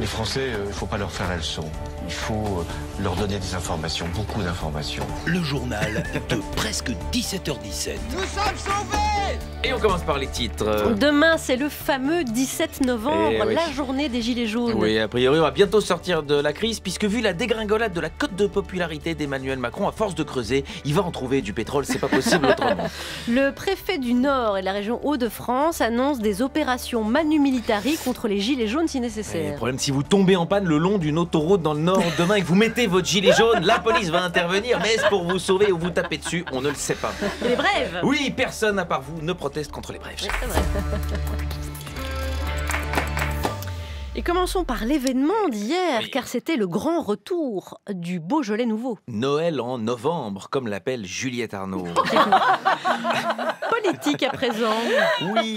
Les Français, il ne faut pas leur faire la leçon. Il faut leur donner des informations, beaucoup d'informations. Le journal de presque 17h17. Nous sommes sauvés! Et on commence par les titres. Demain, c'est le fameux 17 novembre, Eh oui. la journée des Gilets jaunes. Oui, a priori, on va bientôt sortir de la crise, puisque vu la dégringolade de la cote de popularité d'Emmanuel Macron, à force de creuser, il va en trouver du pétrole, c'est pas possible autrement. Le préfet du Nord et de la région Hauts-de-France annonce des opérations manu militari contre les Gilets jaunes si Et le nécessaire. problème, si vous tombez en panne le long d'une autoroute dans le Nord demain et que vous mettez votre gilet jaune, la police va intervenir, mais est-ce pour vous sauver ou vous taper dessus? On ne le sait pas. Et les brèves. Oui, personne à part vous ne proteste contre les brèves. Oui, c'est vrai. Et commençons par l'événement d'hier, Oui. car c'était le grand retour du Beaujolais nouveau. Noël en novembre, comme l'appelle Juliette Arnaud. Politique à présent. Oui.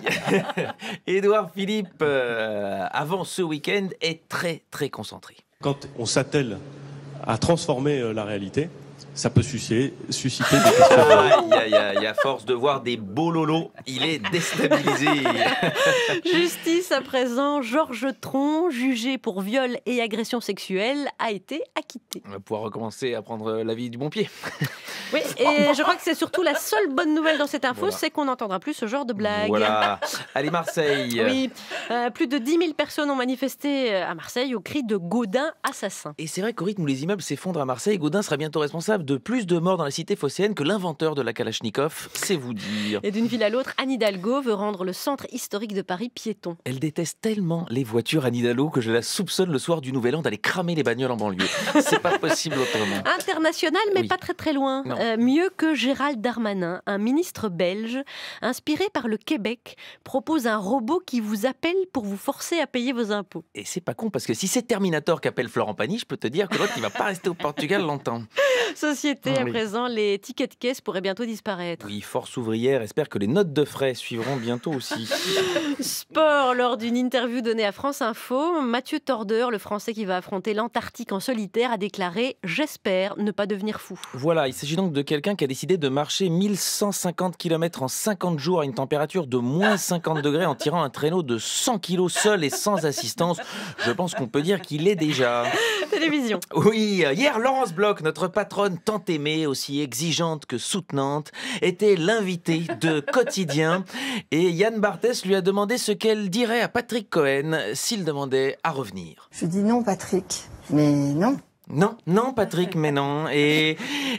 Édouard Philippe, avant ce week-end, est très très concentré. Quand on s'attelle à transformer la réalité, ça peut susciter des questions. Aïe, aïe, aïe, à force de voir des beaux lolos, il est déstabilisé. Justice à présent, Georges Tron, jugé pour viol et agression sexuelle, a été acquitté. On va pouvoir recommencer à prendre la vie du bon pied. Oui, et je crois que c'est surtout la seule bonne nouvelle dans cette info, Voilà. c'est qu'on n'entendra plus ce genre de blague. Voilà. Allez, Marseille. Oui, plus de 10 000 personnes ont manifesté à Marseille au cri de Gaudin assassin. Et c'est vrai qu'au rythme où les immeubles s'effondrent à Marseille, Gaudin sera bientôt responsable de plus de morts dans la cité phocéenne que l'inventeur de la Kalachnikov, c'est vous dire. Et d'une ville à l'autre, Anne Hidalgo veut rendre le centre historique de Paris piéton. Elle déteste tellement les voitures Anne Hidalgo que je la soupçonne le soir du Nouvel An d'aller cramer les bagnoles en banlieue. C'est pas possible autrement. International, mais Oui. pas très très loin. Non. Mieux que Gérald Darmanin, un ministre belge, inspiré par le Québec, propose un robot qui vous appelle pour vous forcer à payer vos impôts. Et c'est pas con parce que si c'est Terminator qu'appelle Florent Pagny, je peux te dire que l'autre il va pas rester au Portugal longtemps. Société, à Oui. présent, les tickets de caisse pourraient bientôt disparaître. Oui, Force ouvrière espère que les notes de frais suivront bientôt aussi. Sport, lors d'une interview donnée à France Info, Mathieu Tordeur, le Français qui va affronter l'Antarctique en solitaire, a déclaré « J'espère ne pas devenir fou ». Voilà, il s'agit donc de quelqu'un qui a décidé de marcher 1150 km en 50 jours à une température de moins 50 degrés en tirant un traîneau de 100 kg seul et sans assistance. Je pense qu'on peut dire qu'il est déjà... Télévision. Oui, hier, Laurence Bloch, notre patronne tant aimée, aussi exigeante que soutenante, était l'invitée de Quotidien. Et Yann Barthès lui a demandé ce qu'elle dirait à Patrick Cohen s'il demandait à revenir. Je dis non, Patrick. Mais non. Non, non, Patrick, mais non. Et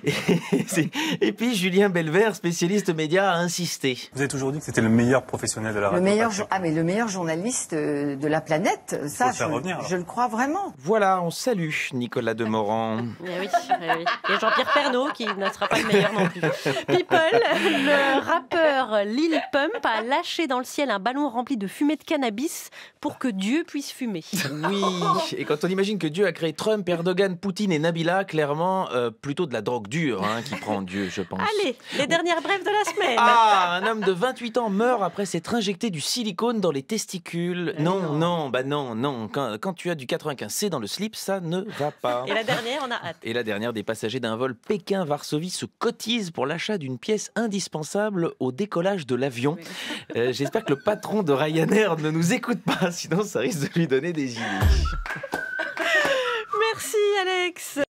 puis Julien Belvert, spécialiste média, a insisté. Vous avez toujours dit que c'était le meilleur professionnel de la radio. Le meilleur journaliste de la planète, ça, le faire revenir, alors. je le crois vraiment. Voilà, on salue Nicolas Demorand. Eh oui, eh oui. Et Jean-Pierre Pernaut, qui ne sera pas le meilleur non plus. People, le rappeur Lil Pump a lâché dans le ciel un ballon rempli de fumée de cannabis pour que Dieu puisse fumer. Oui, et quand on imagine que Dieu a créé Trump, Erdogan, Poutine et Nabila, clairement, plutôt de la drogue dure qui prend Dieu, je pense. Allez, les dernières brèves de la semaine. Ah, un homme de 28 ans meurt après s'être injecté du silicone dans les testicules. Non. Quand tu as du 95C dans le slip, ça ne va pas. Et la dernière, on a hâte. Et la dernière, des passagers d'un vol Pékin-Varsovie se cotisent pour l'achat d'une pièce indispensable au décollage de l'avion. J'espère que le patron de Ryanair ne nous écoute pas, sinon ça risque de lui donner des idées. Merci Alex.